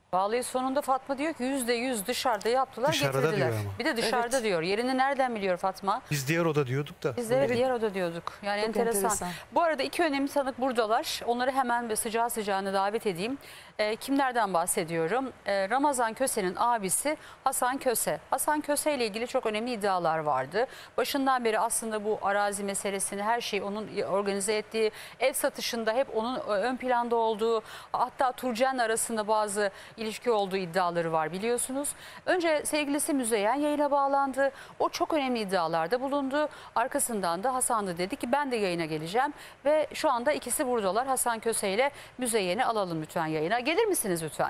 Vallahi sonunda Fatma diyor ki %100 dışarıda yaptılar, Dışarıda getirdiler. diyor ama. Bir de dışarıda diyor. Yerini nereden biliyor Fatma? Biz diğer oda diyorduk da. Biz de diğer oda diyorduk. Yani Çok enteresan. Bu arada iki önemli tanık buradalar. Onları hemen sıcağı sıcağına davet edeyim. Kimlerden bahsediyorum? Ramazan Köse'nin abisi Hasan Köse. Hasan Köse ile ilgili çok önemli iddialar vardı. Başından beri aslında bu arazi meselesini, her şeyi onun organize ettiği, ev satışında hep onun ön planda olduğu, hatta Turcen'le arasında bazı ilişki olduğu iddiaları var biliyorsunuz. Önce sevgilisi Müzeyyen yayına bağlandı. O çok önemli iddialarda bulundu. Arkasından da Hasan da dedi ki ben de yayına geleceğim. Ve şu anda ikisi buradalar. Hasan Köse ile Müzeyyen'i alalım lütfen yayına. Gelir misiniz lütfen?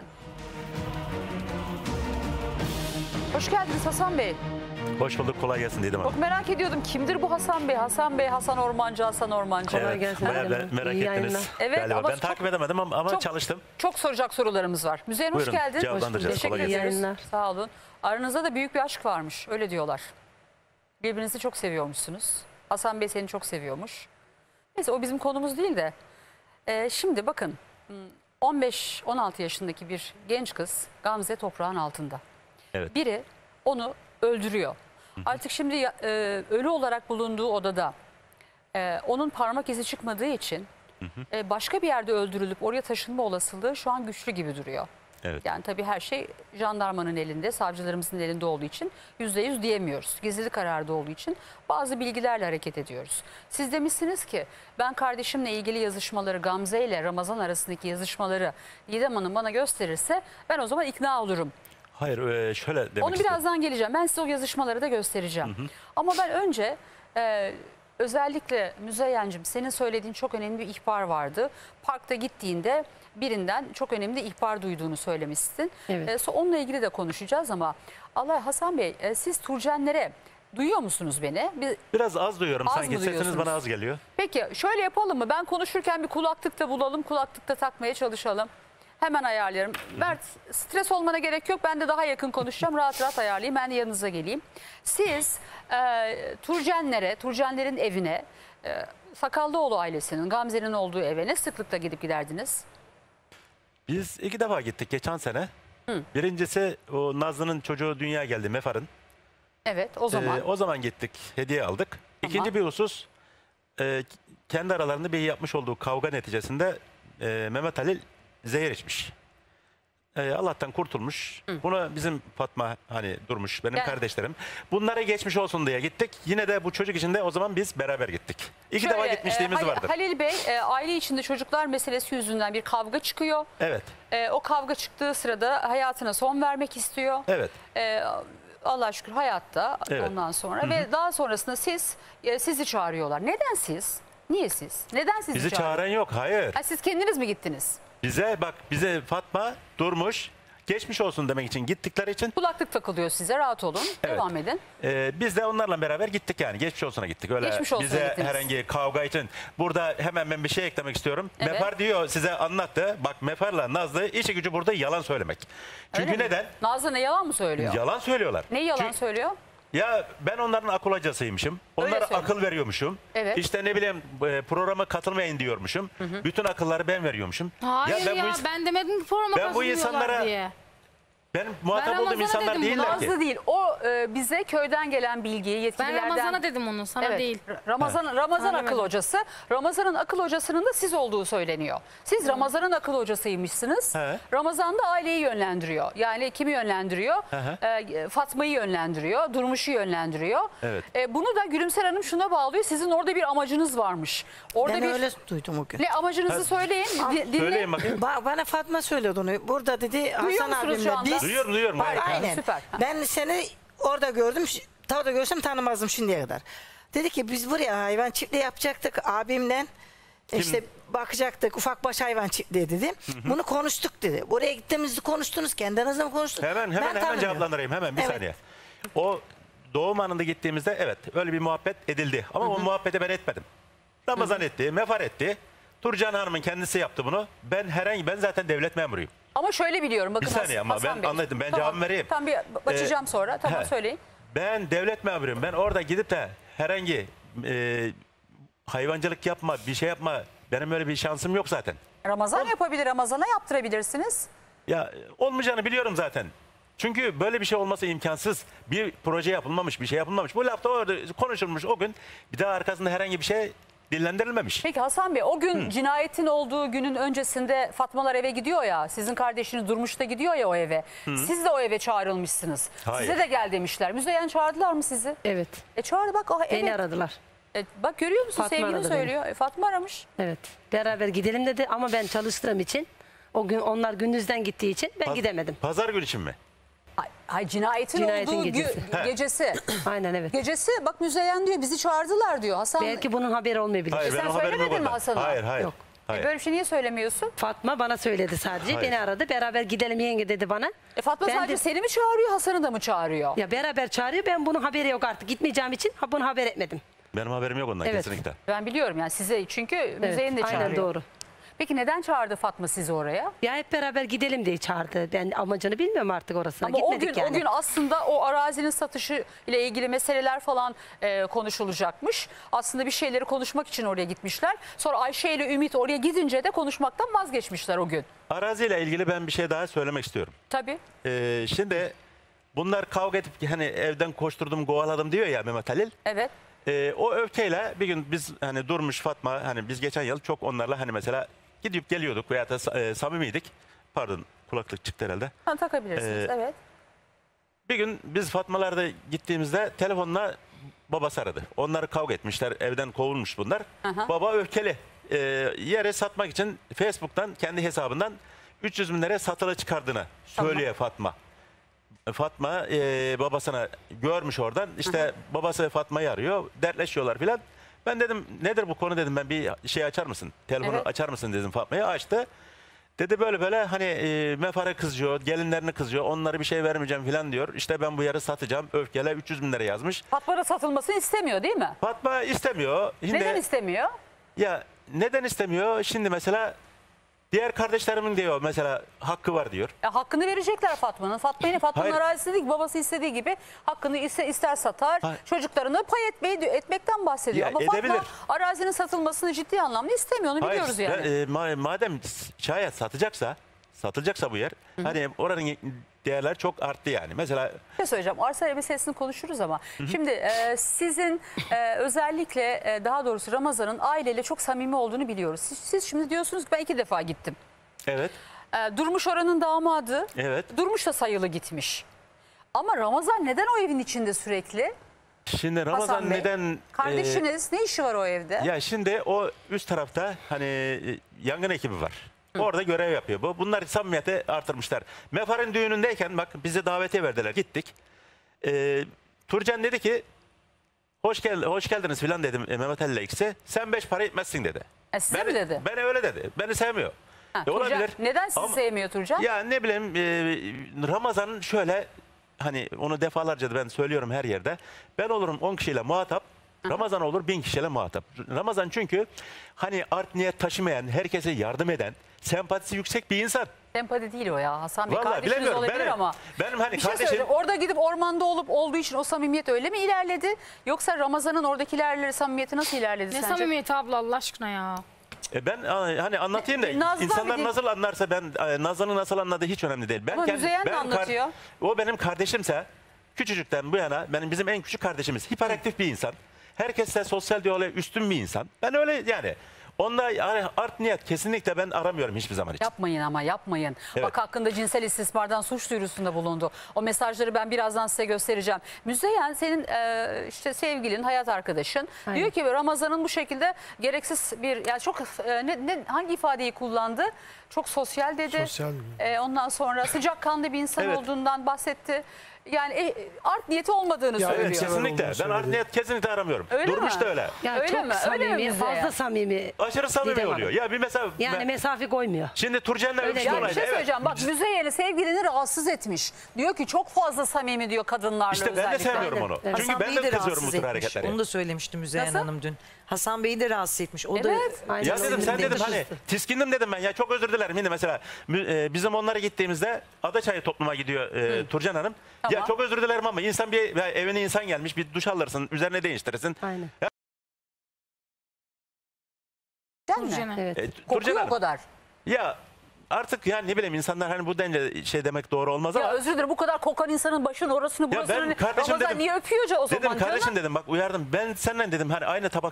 Hoş geldiniz Hasan Bey. Hoş bulduk, kolay gelsin dedim. Çok merak ediyordum. Kimdir bu Hasan Bey? Hasan Bey, Hasan Ormancı, Hasan Ormancı. Evet, bayağı merak ettiniz. Evet, galiba. ama Ben takip edemedim ama çalıştım. Çok soracak sorularımız var. Müzeyyen hoş Buyurun, geldin. cevaplandıracağız. Teşekkür Kolay gelsin. ederiz. Sağ olun. Aranızda da büyük bir aşk varmış. Öyle diyorlar. Birbirinizi çok seviyormuşsunuz. Hasan Bey seni çok seviyormuş. Neyse o bizim konumuz değil de. Şimdi bakın 15-16 yaşındaki bir genç kız Gamze toprağın altında. Evet. Biri onu öldürüyor. Artık şimdi ölü olarak bulunduğu odada onun parmak izi çıkmadığı için başka bir yerde öldürülüp oraya taşınma olasılığı şu an güçlü gibi duruyor. Evet. Yani tabii her şey jandarmanın elinde, savcılarımızın elinde olduğu için %100 diyemiyoruz. Gizlilik kararı olduğu için bazı bilgilerle hareket ediyoruz. Siz demişsiniz ki ben kardeşimle ilgili yazışmaları, Gamze ile Ramazan arasındaki yazışmaları Didem Hanım bana gösterirse ben o zaman ikna olurum. Hayır, şöyle demek Onu istiyorum. birazdan geleceğim. Ben size o yazışmaları da göstereceğim. Ama ben önce özellikle Müzeyyen'cim senin söylediğin çok önemli bir ihbar vardı. Parkta gittiğinde birinden çok önemli ihbar duyduğunu söylemişsin. Evet. Onunla ilgili de konuşacağız ama Allah Hasan Bey siz Turcenlere duyuyor musunuz beni? Biraz az duyuyorum Az sanki. mı Sesiniz duyuyorsunuz? bana az geliyor. Peki şöyle yapalım mı? Ben konuşurken bir kulaklık da bulalım. Kulaklık da takmaya çalışalım. Hemen ayarlarım. Mert stres olmana gerek yok. Ben de daha yakın konuşacağım. Rahat rahat ayarlayayım. Ben de yanınıza geleyim. Siz Turcenlerin evine, Sakallıoğlu ailesinin, Gamze'nin olduğu eve ne sıklıkla gidip giderdiniz? Biz 2 defa gittik geçen sene. Birincisi o Nazlı'nın çocuğu dünyaya geldi, Mefar'ın. Evet o zaman. O zaman gittik, hediye aldık. Tamam. İkinci bir husus, kendi aralarında bir yapmış olduğu kavga neticesinde Mehmet Ali zehir içmiş. Allah'tan kurtulmuş. Buna bizim Fatma hani durmuş, benim kardeşlerim. Bunlara geçmiş olsun diye gittik. Yine de bu çocuk için de o zaman biz beraber gittik. İki defa gitmişliğimiz vardır. Halil Bey, aile içinde çocuklar meselesi yüzünden bir kavga çıkıyor. Evet. O kavga çıktığı sırada hayatına son vermek istiyor. Evet. Allah'a şükür hayatta Evet. ondan sonra ve daha sonrasında sizi çağırıyorlar. Neden siz? Niye siz? Neden sizi Bizi çağırıyor? çağıran yok, hayır. Ha, siz kendiniz mi gittiniz? Bize Fatma durmuş, geçmiş olsun demek için gittikleri için. Kulaklık takılıyor size, rahat olun. Evet. Devam edin. Biz de onlarla beraber gittik yani. Geçmiş olsuna gittik. Öyle Geçmiş olsuna bize gittiniz. herhangi kavga için. Burada hemen ben bir şey eklemek istiyorum. Evet. Mefar diyor, size anlattı. Bak Mefar'la Nazlı işi gücü burada yalan söylemek. Çünkü Öyle mi? neden? Nazlı ne yalan mı söylüyor? Yalan söylüyorlar. Ne yalan Çünkü- söylüyor? Ya ben onların akıl hocasıymışım. Öyle Onlara söyle. akıl veriyormuşum. Evet. İşte ne bileyim programa katılmayın diyormuşum. Bütün akılları ben veriyormuşum. Hayır ya, bu ins- ben demedim ki forma Ben bu katılmıyorlar insanlara- diye. ben muhatap Ben olduğum Ramazan'a insanlar dedim bunu. değiller ki. Nazlı değil. O bize köyden gelen bilgiyi Ben yetkililerden... Ramazan'a dedim onu, sana Evet, değil. Ramazan Sana akıl demedim. hocası. Ramazan'ın akıl hocasının da siz olduğu söyleniyor. Siz Ramazan'ın akıl hocasıymışsınız. He. Ramazan da aileyi yönlendiriyor. Yani kimi yönlendiriyor? Fatma'yı yönlendiriyor. Durmuş'u yönlendiriyor. Evet. Bunu da Gülümser Hanım şuna bağlıyor. Sizin orada bir amacınız varmış. Orada Ben bir öyle duydum o gün. ne amacınızı söyleyin. Dinle. Söyleyin bakayım. Bana Fatma söyledi onu. Burada dedi Hasan musunuz şu anda? abimle Duyuyorum. Harika, Aynen. süper. Ben seni orada gördüm. Orada görsem tanımazdım şimdiye kadar. Dedi ki biz buraya hayvan çiftliği yapacaktık abimle. İşte bakacaktık ufak baş hayvan çiftliği dedi. Bunu konuştuk dedi. Buraya gittiğimizde konuştunuz. Kendi aranızda mı konuştunuz? Hemen tanımıyorum. cevaplandırayım hemen bir Evet. saniye. O doğum anında gittiğimizde evet öyle bir muhabbet edildi. Ama o muhabbeti ben etmedim. Ramazan etti, Mefar etti. Turcan Hanım'ın kendisi yaptı bunu. Ben zaten devlet memuruyum. Ama şöyle biliyorum. Bakın Bir saniye ama Hasan ben Bey. anladım. Ben Tamam. cevabımı vereyim. Tamam, bir açacağım sonra. Tamam, he. söyleyin. Ben devlet memuruyum. Ben orada gidip de herhangi hayvancılık yapma, bir şey yapma. Benim öyle bir şansım yok zaten. Ramazan yapabilir, Ramazan'a yaptırabilirsiniz. Ya olmayacağını biliyorum zaten. Çünkü böyle bir şey olması imkansız. Bir proje yapılmamış, bir şey yapılmamış. Bu lafta orada konuşulmuş o gün. Bir daha arkasında herhangi bir şey dillendirilmemiş. Peki Hasan Bey, o gün cinayetin olduğu günün öncesinde Fatmalar eve gidiyor ya. Sizin kardeşiniz Durmuş da gidiyor ya o eve. Siz de o eve çağrılmışsınız. Hayır. Size de gel demişler. Müzeyyen çağırdılar mı sizi? Evet. Çağırdı bak. Beni Evet. aradılar. Bak görüyor musun, Fatma sevgilin aradı söylüyor. Fatma aramış. Evet. Beraber gidelim dedi ama ben çalıştığım için o gün onlar gündüzden gittiği için ben gidemedim. Pazar günü için mi? Ay cinayetin olduğu gecesi. gecesi. Aynen evet. Gecesi bak Müzeyyen diyor bizi çağırdılar diyor. Hasan Belki bunun haberi olmayabilir. Hayır, sen benim haberim yok söylemedin mi ondan. Hasan'a? Hayır, hayır. Yok. Hayır. böyle bir şey niye söylemiyorsun? Fatma bana söyledi sadece. Hayır. Beni aradı. Beraber gidelim yenge dedi bana. Fatma Ben sadece de- seni mi çağırıyor, Hasan'ı da mı çağırıyor? Ya beraber çağırıyor. Ben bunun haberi yok artık. Gitmeyeceğim için bunu haber etmedim. Benim haberim yok ondan Evet. kesinlikle. Ben biliyorum yani size, çünkü Müzeyyen de çağırıyor. Aynen doğru. Peki neden çağırdı Fatma sizi oraya? Ya hep beraber gidelim diye çağırdı. Ben amacını bilmiyorum artık orasına. Ama Gitmedik o gün aslında o arazinin satışı ile ilgili meseleler falan konuşulacakmış. Aslında bir şeyleri konuşmak için oraya gitmişler. Sonra Ayşe ile Ümit oraya gidince de konuşmaktan vazgeçmişler o gün. Araziyle ilgili ben bir şey daha söylemek istiyorum. Tabii. Şimdi bunlar kavga edip hani evden koşturdum, kovaladım diyor ya Mehmet Halil. Evet. O öfkeyle bir gün biz hani Durmuş, Fatma, hani biz geçen yıl çok onlarla hani mesela gidip geliyorduk veya da samimiydik. Pardon, kulaklık çıktı herhalde. Takabilirsiniz. Evet. Bir gün biz Fatmalar'da gittiğimizde telefonla babası aradı. Onlar kavga etmişler, evden kovulmuş bunlar. Aha. Baba öfkeli. Yere satmak için Facebook'tan kendi hesabından 300 bin liraya satıla çıkardığını söylüyor Fatma. Fatma babasına görmüş oradan. İşte babası Fatma'yı arıyor. Dertleşiyorlar filan. Ben dedim nedir bu konu dedim, ben bir şey açar mısın? Telefonu Evet. açar mısın dedim Fatma'ya. Açtı. Dedi böyle böyle hani Mefar'a kızıyor, gelinlerini kızıyor. Onlara bir şey vermeyeceğim filan diyor. İşte ben bu yarı satacağım. Öfkeyle 300 bin lira yazmış. Fatma da satılmasını istemiyor değil mi? Fatma istemiyor. Şimdi, Neden istemiyor? ya neden istemiyor? Şimdi mesela diğer kardeşlerimin diyor mesela hakkı var diyor. Hakkını verecekler Fatma'nın. Fatma'nın Hayır. arazisi değil ki, babası istediği gibi hakkını ister satar. Hayır. Çocuklarını pay etmekten bahsediyor. Ya, Ama Fatma edebilir. arazinin satılmasını ciddi anlamda istemiyor. Onu biliyoruz yani. Madem şayet satılacaksa bu yer, hani oranın değerler çok arttı yani. Mesela Bir şey söyleyeceğim. Arsa meselesini konuşuruz ama. Şimdi sizin özellikle daha doğrusu Ramazan'ın aileyle çok samimi olduğunu biliyoruz. Siz şimdi diyorsunuz ki ben 2 defa gittim. evet, Durmuş oranın damadı. evet. Durmuş da sayılı gitmiş. Ama Ramazan neden o evin içinde sürekli? Şimdi Hasan Ramazan Bey, neden... Kardeşiniz ne işi var o evde? Ya şimdi o üst tarafta hani yangın ekibi var. Orada görev yapıyor bu. Bunlar samimiyeti artırmışlar. Mefar'ın düğünündeyken bak bize davetiye verdiler. Gittik. Turcan dedi ki hoş geldiniz filan dedim Mehmet Ali'yle ikisi. Sen 5 para etmezsin dedi. Size mi dedi? Beni öyle dedi. Beni sevmiyor. Turcan, Olabilir. neden sizi Ama- sevmiyor Turcan? Ya ne bileyim Ramazan'ın şöyle hani onu defalarca da ben söylüyorum her yerde. Ben olurum 10 kişiyle muhatap. Ramazan olur 1000 kişiyle muhatap. Ramazan çünkü hani art niyet taşımayan, herkese yardım eden, sempatisi yüksek bir insan. Sempati değil o ya Hasan Bey. Vallahi Kardeşiniz bilemiyorum. olabilir ama. Benim hani Bir şey kardeşim... söyleyeyim. Orada gidip ormanda olduğu için o samimiyet öyle mi ilerledi? Yoksa Ramazan'ın oradakilerle samimiyeti nasıl ilerledi Ne sence? samimiyeti abla Allah aşkına ya. Ben hani anlatayım da Nazlı insanlar abi nasıl anlarsa ben Nazlı'nın nasıl anladığı hiç önemli değil. Ama Müzeyyen de anlatıyor. O benim kardeşimse küçücükten bu yana bizim en küçük kardeşimiz hiperaktif bir insan. Herkesle sosyal diyaloğa üstün bir insan. Ben öyle yani onda yani art niyet kesinlikle ben aramıyorum hiçbir zaman için. Yapmayın ama yapmayın. Evet. Bak hakkında cinsel istismardan suç duyurusunda bulundu. O mesajları ben birazdan size göstereceğim. Müzeyyen senin işte sevgilin, hayat arkadaşın Aynen. diyor ki Ramazan'ın bu şekilde gereksiz bir yani çok hangi ifadeyi kullandı? Çok sosyal dedi. Sosyal mi? Ondan sonra sıcakkanlı bir insan Evet. olduğundan bahsetti. Yani art niyeti olmadığını Ya, söylüyor. Evet Sever kesinlikle. olduğunu Ben söyledi. art niyet kesinlikle aramıyorum. Öyle Durmuş mi? da öyle. Ya Öyle çok mi? Öyle mi samimi, Müzeyyen? fazla samimi. Aşırı samimi Didem oluyor. Hanım. Ya bir mesela Yani mesafe koymuyor. şimdi Turcan'la Öyle öpüştü değil. Ya bir olaydı. şey Evet. söyleyeceğim. Bak Müzeyyen'i sevgilini rahatsız etmiş. Diyor ki çok fazla samimi diyor kadınlarla İşte ben de özellikle. sevmiyorum onu. Evet. Çünkü Hasan ben Bey'i de de kızıyorum bu rahatsız tür etmiş. hareketlere. Onu da söylemişti Müzeyyen Nasıl? Hanım dün. Hasan Bey'i de rahatsız etmiş. O da Evet. Aynen Ya öyle. dedim sen dedim hani Sinirlenmiş. tiskindim dedim ben ya çok özür dilerim. Şimdi mesela bizim onlara gittiğimizde Adaçayı topluma gidiyor Turcan Hanım. Tamam. Ya çok özür dilerim ama insan bir ya evine insan gelmiş bir duş alırsın üzerine değiştirirsin. Aynen. Değil mi? Turcan'ı. Evet. Turcan Kokuyor o Hanım kadar. ya artık yani ne bileyim insanlar hani bu denli şey demek doğru olmaz Ya ama. özür dilerim, bu kadar kokan insanın başını orasını Ya burasını ben kardeşim Ramazan dedim. niye öpüyor o zaman Dedim kardeşim canım? dedim bak uyardım. Ben senden dedim hani aynı tabak.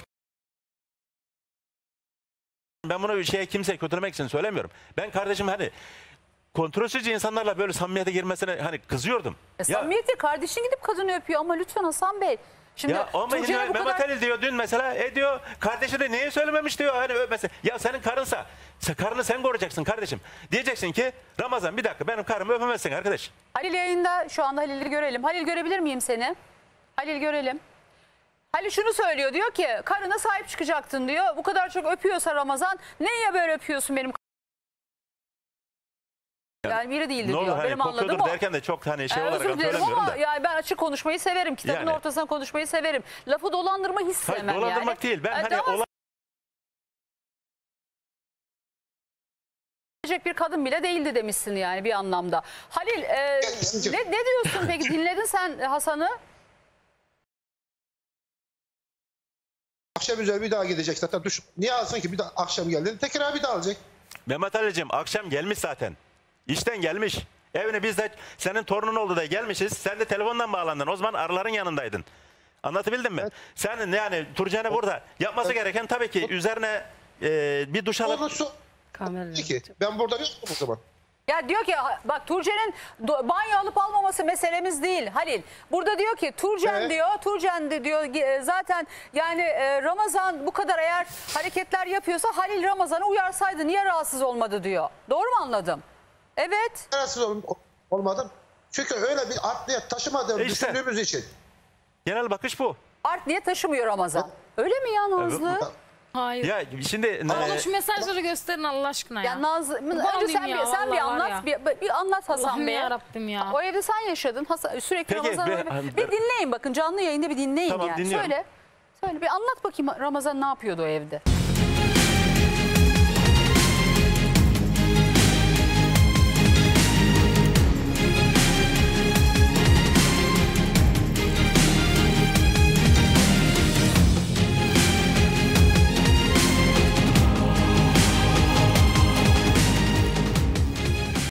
Ben bunu kimseye kötülemek için söylemiyorum. Ben kardeşim hani kontrolsüzce insanlarla böyle samimiyete girmesine hani kızıyordum. Samimiyeti kardeşin gidip kadını öpüyor ama lütfen Hasan Bey. Şimdi Ya ama Tuğçe'ye bu Mehmet kadar... Ali diyor dün mesela diyor kardeşi de niye söylememiş diyor hani mesela ya senin karınsa karını sen koruyacaksın kardeşim. Diyeceksin ki Ramazan bir dakika benim karımı öpemezsin arkadaş. Halil yayında, şu anda Halil'i görelim. Halil görebilir miyim seni? Halil görelim. Halil şunu söylüyor, diyor ki karına sahip çıkacaktın diyor. Bu kadar çok öpüyorsa Ramazan neye böyle öpüyorsun benim yani biri değildi Ne olur diyor. hani Benim anladığım kokuyordur o. derken de çok hani şey olarak Özür dilerim söylemiyorum ama da. yani ben açık konuşmayı severim. Kitabın Yani. ortasına konuşmayı severim. Lafı dolandırma hiç Hayır, sevmem dolandırmak yani. değil. Ben hani daha olay bir kadın bile değildi demişsin yani bir anlamda. Halil ne diyorsun peki, dinledin sen Hasan'ı? Akşam üzeri bir daha gidecek zaten. Düş. Niye alsın ki bir daha akşam geldi? Tekrar bir daha alacak. Mehmet Ali'cim akşam gelmiş zaten. İşten gelmiş. Evine biz de senin torunun oldu da gelmişiz. Sen de telefondan bağlandın. O zaman arıların yanındaydın. Anlatabildim mi? Evet. Sen yani Turcan'ı burada yapması gereken tabii ki üzerine bir duş alıp Olursa Kamera. ki ben burada yoktum o zaman. Ya diyor ki bak Turcen'in banyo alıp almaması meselemiz değil Halil. Burada diyor ki Turcen Evet. diyor, Turcen de diyor zaten yani Ramazan bu kadar eğer hareketler yapıyorsa Halil Ramazan'ı uyarsaydı niye rahatsız olmadı diyor. Doğru mu anladım? Evet. Rahatsız olmadım. Çünkü öyle bir art niyet taşımadığımı İşte. düşündüğümüz için. genel bakış bu. Art niye taşımıyor Ramazan? Öyle mi ya Nazlı? Hayır. Ya şimdi Abla şu mesajları gösterin Allah aşkına ya. Ya Nazlı, önce Bağlayayım sen ya, sen bir vallahi var anlat, ya. bir anlat Hasan Allah'ım Bey'e. yarabbim ya. O evde sen yaşadın. Sürekli Peki, Ramazan'ı bir dinleyin bakın, canlı yayında bir dinleyin Tamam, yani. dinliyorum. Söyle bir anlat bakayım Ramazan ne yapıyordu o evde?